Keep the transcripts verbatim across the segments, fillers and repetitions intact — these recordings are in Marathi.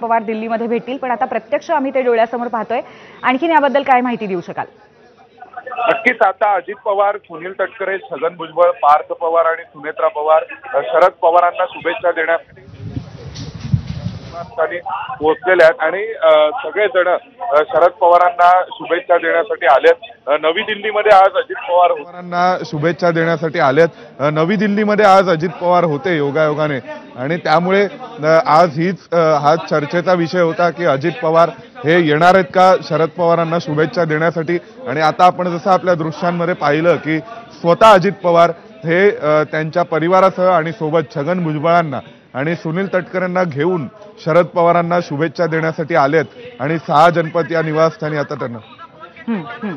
पवार दिल्लीमध्ये भेटतील, पण आता प्रत्यक्ष आम्ही ते डोळ्यासमोर पाहतोय. आणखीन याबद्दल काय माहिती देऊ शकाल? नक्कीच आता अजित पवार, सुनील तटकरे, छगन भुजबळ, पार्थ पवार आणि सुनेत्रा पवार शरद पवारांना शुभेच्छा देण्यासाठी पोहोचलेले आहेत आणि सगळेजण शरद पवारांना शुभेच्छा देण्यासाठी आलेत. नवी दिल्लीमध्ये आज अजित पवार पवारांना शुभेच्छा देण्यासाठी आलेत. नवी दिल्लीमध्ये आज अजित पवार होते योगायोगाने आणि त्यामुळे आज हीच हा चर्चेचा विषय होता की अजित पवार हे येणार आहेत का शरद पवारांना शुभेच्छा देण्यासाठी. आणि आता आपण जसं आपल्या दृश्यांमध्ये पाहिलं की स्वतः अजित पवार हे त्यांच्या परिवारासह आणि सोबत छगन भुजबळांना आणि सुनील तटकरेंना घेऊन शरद पवारांना शुभेच्छा देण्यासाठी आलेत आणि सहा जनपद या निवासस्थानी आता त्यांना.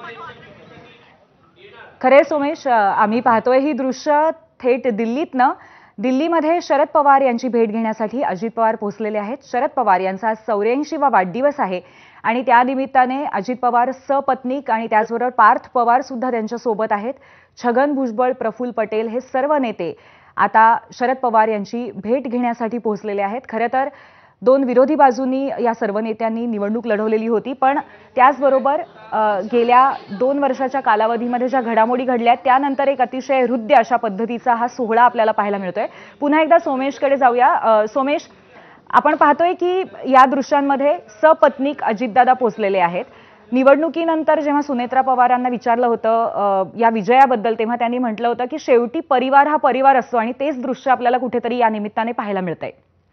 खरे सोमेश, आम्ही पाहतोय ही दृश्य थेट दिल्लीतनं. दिल्लीमध्ये शरद पवार यांची भेट घेण्यासाठी अजित पवार पोहोचलेले आहेत. शरद पवार यांचा आज चौऱ्याऐंशीवा वाढदिवस आहे आणि त्या निमित्ताने अजित पवार सपत्नीक आणि त्याचबरोबर पार्थ पवार सुद्धा त्यांच्या सोबत आहेत. छगन भुजबळ, प्रफुल्ल पटेल हे सर्व नेते आता शरद पवार यांची भेट घेण्यासाठी पोहोचलेले आहेत. खरं तर दोन विरोधी बाजूंनी या सर्व नेत्यांनी निवडणूक लढवलेली होती, पण त्याचबरोबर गेल्या दोन वर्षाच्या कालावधीमध्ये ज्या घडामोडी घडल्या त्यानंतर एक अतिशय हृद्य अशा पद्धतीचा हा सोहळा आपल्याला पाहायला मिळतोय. पुन्हा एकदा सोमेशकडे जाऊया. सोमेश, आपण पाहतोय की या दृश्यांमध्ये सपत्नीक अजितदादा पोहोचलेले आहेत. निवडणुकीनंतर जेव्हा सुनेत्रा पवारांना विचारलं होतं या विजयाबद्दल, तेव्हा त्यांनी म्हटलं होतं की शेवटी परिवार हा परिवार असतो आणि तेच दृश्य आपल्याला कुठेतरी या निमित्ताने पाहायला मिळतंय.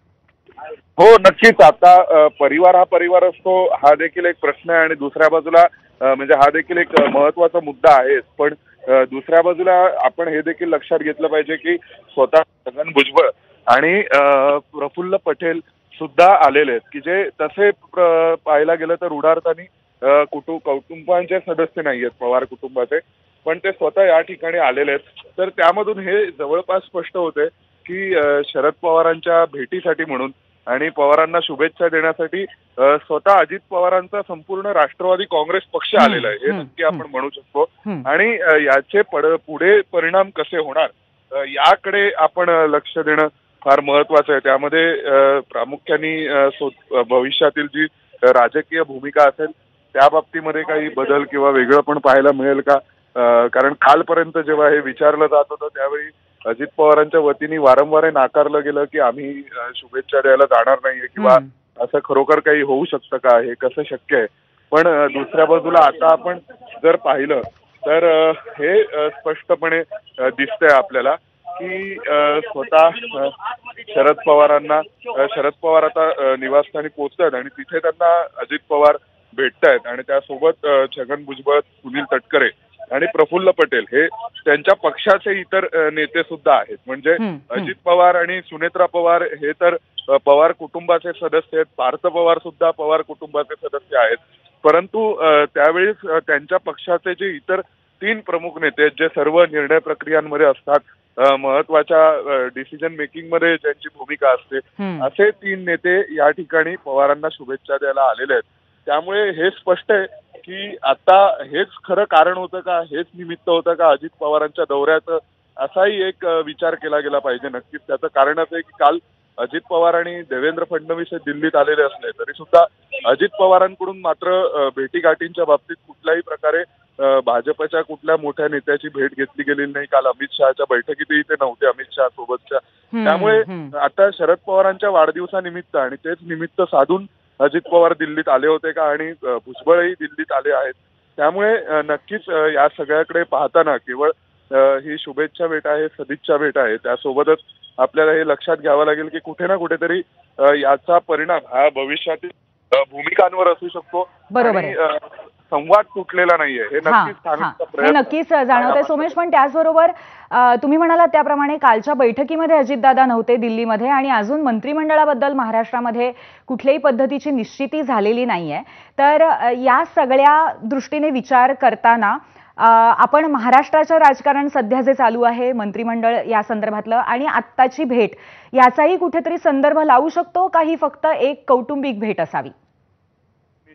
हो नक्कीच. आता परिवार हा परिवार असतो हा देखील एक प्रश्न आहे आणि दुसऱ्या बाजूला म्हणजे हा देखील एक महत्वाचा मुद्दा आहे. पण दुसऱ्या बाजूला आपण हे देखील लक्षात घेतलं पाहिजे की स्वतः छगन भुजबळ आणि प्रफुल्ल पटेल सुद्धा आलेले आहेत की जे तसे पाहायला गेलं तर उदारतानी कुटुंब कौटुंबांचे सदस्य नाही आहेत पवार कुटुंबाचे, पण ते स्वतः या ठिकाणी आलेले आहेत. तर त्यामधून हे जवळपास स्पष्ट होते की शरद पवारांच्या भेटीसाठी म्हणून आणि पवारांना शुभेच्छा देण्यासाठी स्वतः अजित पवारांचा संपूर्ण राष्ट्रवादी काँग्रेस पक्ष आलेला आहे हे नक्की आपण म्हणू शकतो. आणि याचे पुढे परिणाम कसे होणार याकडे आपण लक्ष देणं फार महत्वाचं आहे. त्यामध्ये प्रामुख्याने भविष्यातील जी राजकीय भूमिका असेल त्या बाबतीमध्ये काही बदल किंवा वेगळं पण पाहायला मिळेल का. कारण कालपर्यंत जेव्हा हे विचारलं जात होतं त्यावेळी अजित पवारांच्या वतीने वारंवार नाकारलं गेलं की आम्ही शुभेच्छा द्यायला जाणार नाहीये किंवा असं खरोखर काही होऊ शकतं का, हे कसं शक्य आहे. पण दुसऱ्या बाजूला आता आपण जर पाहिलं तर हे स्पष्टपणे दिसतंय आपल्याला की स्वतः शरद पवारांना शरद पवार आता निवासस्थानी पोहोचतात आणि तिथे त्यांना अजित पवार भेटतायत आणि त्यासोबत छगन भुजबळ, सुनील तटकरे आणि प्रफुल्ल पटेल हे त्यांच्या पक्षाचे इतर नेते सुद्धा आहेत. म्हणजे अजित पवार आणि सुनेत्रा पवार हे तर पवार कुटुंबाचे सदस्य आहेत, पार्थ पवार सुद्धा पवार कुटुंबाचे सदस्य आहेत. परंतु त्यावेळेस त्यांच्या पक्षाचे जे इतर तीन प्रमुख नेते आहेत जे सर्व निर्णय प्रक्रियांमध्ये असतात, महत्वाच्या डिसिजन मेकिंग मध्ये ज्यांची भूमिका असते, असे तीन नेते या ठिकाणी पवारांना शुभेच्छा द्यायला आलेले आहेत. त्यामुळे हे स्पष्ट आहे की आता हेच खरं कारण होतं का, हेच निमित्त होतं का अजित पवारांच्या दौऱ्याचं, असाही एक विचार केला गेला पाहिजे. नक्कीच त्याचं कारण असं आहे की काल अजित पवार आणि देवेंद्र फडणवीस हे दिल्लीत आलेले असले तरी सुद्धा अजित पवारांकडून मात्र भेटीगाठींच्या बाबतीत कुठल्याही प्रकारे भाजपच्या कुठल्या मोठ्या नेत्याची भेट घेतली गेलेली नाही. काल अमित शहाच्या बैठकीतही ते नव्हते अमित शहा सोबतच्या. त्यामुळे आता शरद पवारांच्या वाढदिवसानिमित्त आणि तेच निमित्त साधून अजित पवार दिल्लीत आले होते का आणि भुजबळही दिल्लीत आले आहेत. त्यामुळे नक्कीच या सगळ्याकडे पाहताना केवळ ही शुभेच्छा भेट आहे, सदिच्छा भेट आहे, त्यासोबतच आपल्याला हे लक्षात घ्यावं लागेल की कुठे ना कुठेतरी याचा परिणाम हा भविष्यातील भूमिकांवर असू शकतो. बरोबर आहे. संवाद तुटलेला नाहीये हे नक्कीच हे नक्कीच जाणवतंय सोमेश. पण त्याचबरोबर तुम्ही म्हणालात त्याप्रमाणे कालच्या बैठकीमध्ये अजितदादा नव्हते दिल्लीमध्ये आणि अजून मंत्रिमंडळाबद्दल महाराष्ट्रामध्ये कुठल्याही पद्धतीची निश्चिती झालेली नाहीये. तर या सगळ्या दृष्टीने विचार करताना आपण महाराष्ट्राचं राजकारण सध्या जे चालू आहे मंत्रिमंडळ या संदर्भातलं आणि आत्ताची भेट याचाही कुठेतरी संदर्भ लावू शकतो का, ही फक्त एक कौटुंबिक भेट असावी?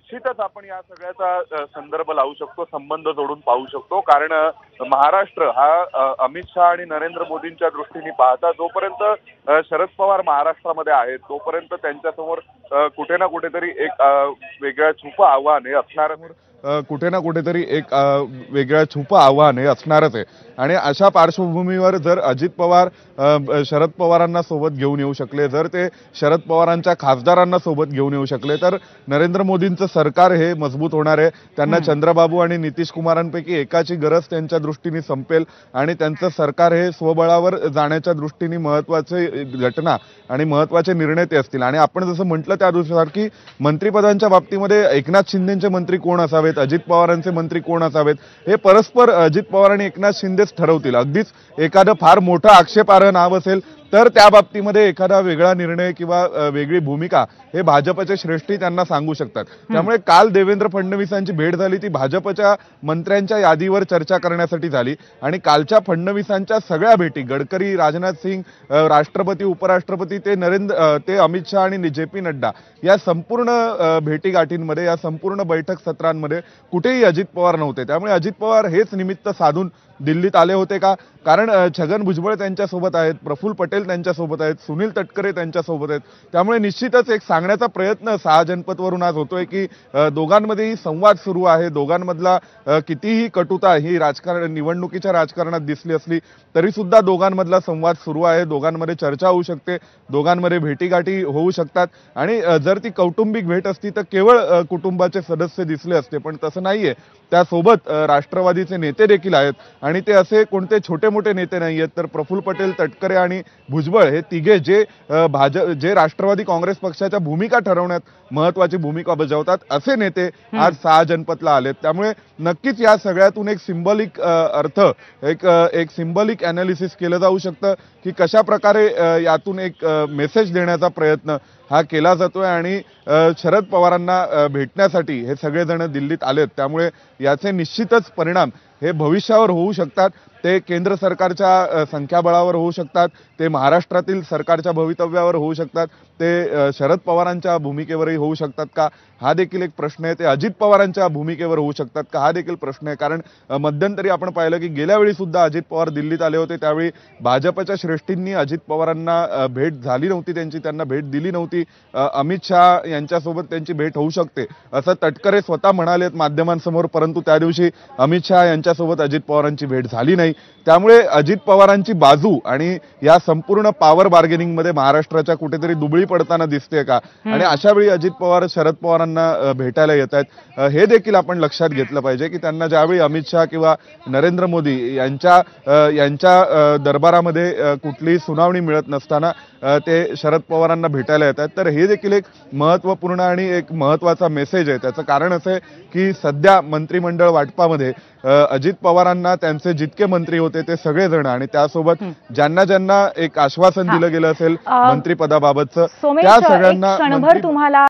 निश्चितच आपण या सगळ्याचा अ, संदर्भ लावू शकतो, संबंध जोडून पाहू शकतो. कारण अ, महाराष्ट्र हा अ, अमित शहा आणि नरेंद्र मोदींच्या दृष्टीने पाहता जोपर्यंत अ, शरद पवार महाराष्ट्रामध्ये आहेत तोपर्यंत त्यांच्यासमोर अ, कुठे ना कुठेतरी एक अ, वेगळं छुपं आव्हान हे असणार अ, कुठे ना कुठेतरी एक अ, वेगळं छुपं आव्हान हे असणारच आहे. आणि अशा पार्श्वभूमीवर जर अजित पवार अ, शरद पवारांना सोबत घेऊन येऊ शकले, जर ते शरद पवारांच्या खासदारांना सोबत घेऊन येऊ शकले तर नरेंद्र मोदींचं सरकार हे मजबूत होणार आहे. त्यांना चंद्रबाबू आणि नितीश कुमारांपैकी एकाची गरज त्यांच्या दृष्टीने संपेल आणि त्यांचं सरकार हे स्वबळावर जाण्याच्या दृष्टीने महत्वाचे घटना आणि महत्वाचे निर्णय ते असतील. आणि आपण जसं म्हटलं त्यानुसार की मंत्रिपदांच्या बाबतीमध्ये एकनाथ शिंदेचे मंत्री कोण असावेत, अजित पवारांचे मंत्री कोण असावेत हे परस्पर अजित पवार आणि एकनाथ शिंदेच ठरवतील. अगदीच एखादं फार मोठं आक्षेपार्ह नाव असेल तर त्या बाबतीमध्ये एखादा वेगळा निर्णय किंवा वेगळी भूमिका हे भाजपचे श्रेष्ठी त्यांना सांगू शकतात. त्यामुळे काल देवेंद्र फडणवीसांची भेट झाली ती भाजपच्या मंत्र्यांच्या यादीवर चर्चा करण्यासाठी झाली. आणि कालच्या फडणवीसांच्या सगळ्या भेटी गडकरी, राजनाथ सिंग, राष्ट्रपती, उपराष्ट्रपती ते नरेंद्र ते अमित शहा आणि जे पी नड्डा या संपूर्ण भेटीगाठींमध्ये या संपूर्ण बैठक सत्रांमध्ये कुठेही अजित पवार नव्हते. त्यामुळे अजित पवार हेच निमित्त साधून दिल्लीत आले होते का? कारण छगन भुजबळ त्यांच्यासोबत आहेत, प्रफुल्ल पटेल त्यांच्यासोबत आहेत, सुनील तटकरे त्यांच्यासोबत आहेत. त्यामुळे निश्चितच एक सांगण्याचा प्रयत्न सहा जनपदवरून आज होतोय की दोघांमध्येही संवाद सुरू आहे. दोघांमधला कितीही कटुता ही राजकारण निवडणुकीच्या राजकारणात दिसली असली तरी सुद्धा दोघांमधला संवाद सुरू आहे. दोघांमध्ये चर्चा होऊ शकते, दोघांमध्ये भेटीगाठी होऊ शकतात. आणि जर ती कौटुंबिक भेट असती तर केवळ कुटुंबाचे सदस्य दिसले असते, पण तसं नाहीये. त्यासोबत राष्ट्रवादीचे नेते देखील आहेत आणि ते असे कोणते छोटे मोठे नेते नाही आहेत. तर प्रफुल्ल पटेल, तटकरे आणि भुजबळ हे तिघे जे भाजप जे राष्ट्रवादी काँग्रेस पक्षाच्या भूमिका ठरवण्यात महत्वाची भूमिका बजावतात असे नेते आज सहा जनपदला आलेत. त्यामुळे नक्कीच या सगळ्यातून एक सिंबॉलिक अर्थ एक एक सिंबॉलिक अनालिसिस केलं जाऊ शकतं की कशा प्रकारे यातून एक मेसेज देण्याचा प्रयत्न हा केला जातोय. आणि शरद पवारांना भेटण्यासाठी हे सगळेजण दिल्लीत आलेत. त्यामुळे याचे निश्चितच परिणाम हे भविष्यावर होऊ शकतात. ते केंद्र सरकारच्या संख्याबळावर होऊ शकतात, ते महाराष्ट्रातील सरकारच्या भवितव्यावर होऊ शकतात, ते शरद पवारांच्या भूमिकेवरही होऊ शकतात का हा देखील एक प्रश्न आहे. ते अजित पवारांच्या भूमिकेवर होऊ शकतात का हा देखील प्रश्न आहे. कारण मध्यंतरी आपण पाहिलं की गेल्या वेळी सुद्धा अजित पवार दिल्लीत आले होते, त्यावेळी भाजपच्या श्रेष्ठींनी अजित पवारांना भेट झाली नव्हती, त्यांची त्यांना भेट दिली नव्हती. अमित शहा यांच्यासोबत त्यांची भेट होऊ शकते असं तटकरे स्वतः म्हणालेत माध्यमांसमोर, परंतु त्या दिवशी अमित शहा यांच्यासोबत अजित पवारांची भेट झाली नाही. त्यामुळे अजित पवारांची बाजू आणि या संपूर्ण पॉवर बार्गेनिंगमध्ये महाराष्ट्राच्या कुठेतरी दुबळी पडताना दिसते का? आणि अशा वेळी अजित पवार शरद पवारांना भेटायला येत आहेत हे देखील आपण लक्षात घेतलं पाहिजे की त्यांना ज्यावेळी अमित शहा किंवा नरेंद्र मोदी यांच्या यांच्या दरबारामध्ये कुठलीही सुनावणी मिळत नसताना ते शरद पवारांना भेटायला येत आहेत. तर हे देखील एक महत्त्वपूर्ण आणि एक महत्त्वाचा मेसेज आहे. त्याचं कारण असं आहे की सध्या मंत्रिमंडळ वाटपामध्ये अजित पवारांना त्यांचे जितके मंत्री होते ते सगळेजण आणि त्यासोबत ज्यांना ज्यांना एक आश्वासन दिलं गेलं असेल मंत्रिपदाबाबतचं त्या सगळ्यांना तुम्हाला